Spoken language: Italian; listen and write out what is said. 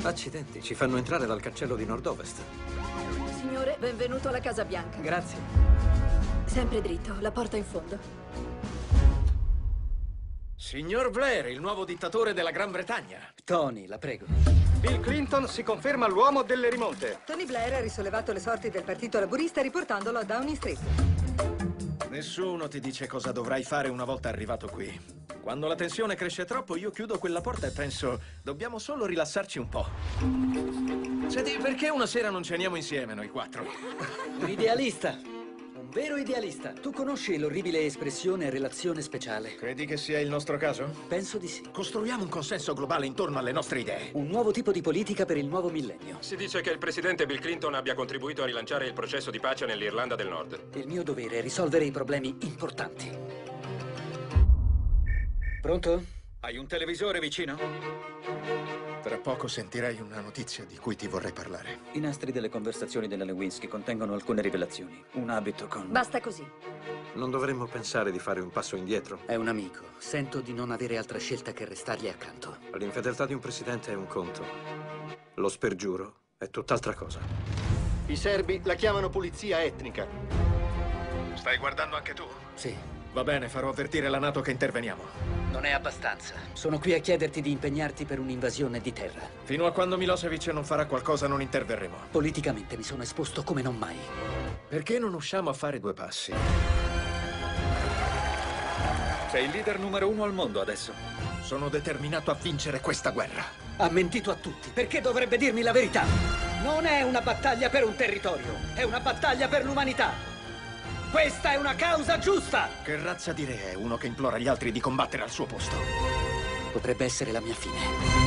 Accidenti, ci fanno entrare dal cancello di nord-ovest. Signore, benvenuto alla Casa Bianca. Grazie. Sempre dritto, la porta in fondo. Signor Blair, il nuovo dittatore della Gran Bretagna. Tony, la prego. Bill Clinton si conferma l'uomo delle rimonte. Tony Blair ha risollevato le sorti del Partito Laburista riportandolo a Downing Street. Nessuno ti dice cosa dovrai fare una volta arrivato qui. Quando la tensione cresce troppo, io chiudo quella porta e penso, dobbiamo solo rilassarci un po'. Senti, perché una sera non ceniamo insieme noi quattro? Un idealista. Un vero idealista. Tu conosci l'orribile espressione relazione speciale? Credi che sia il nostro caso? Penso di sì. Costruiamo un consenso globale intorno alle nostre idee. Un nuovo tipo di politica per il nuovo millennio. Si dice che il presidente Bill Clinton abbia contribuito a rilanciare il processo di pace nell'Irlanda del Nord. Il mio dovere è risolvere i problemi importanti. Pronto? Hai un televisore vicino? Tra poco sentirei una notizia di cui ti vorrei parlare. I nastri delle conversazioni della Lewinsky contengono alcune rivelazioni. Un abito con... Basta così. Non dovremmo pensare di fare un passo indietro. È un amico. Sento di non avere altra scelta che restargli accanto. L'infedeltà di un presidente è un conto. Lo spergiuro è tutt'altra cosa. I serbi la chiamano pulizia etnica. Stai guardando anche tu? Sì. Va bene, farò avvertire la NATO che interveniamo. Non è abbastanza. Sono qui a chiederti di impegnarti per un'invasione di terra. Fino a quando Milosevic non farà qualcosa non interverremo. Politicamente mi sono esposto come non mai. Perché non usciamo a fare due passi? Sei il leader numero 1 al mondo adesso. Sono determinato a vincere questa guerra. Ha mentito a tutti. Perché dovrebbe dirmi la verità? Non è una battaglia per un territorio. È una battaglia per l'umanità. Questa è una causa giusta! Che razza di re è uno che implora gli altri di combattere al suo posto? Potrebbe essere la mia fine.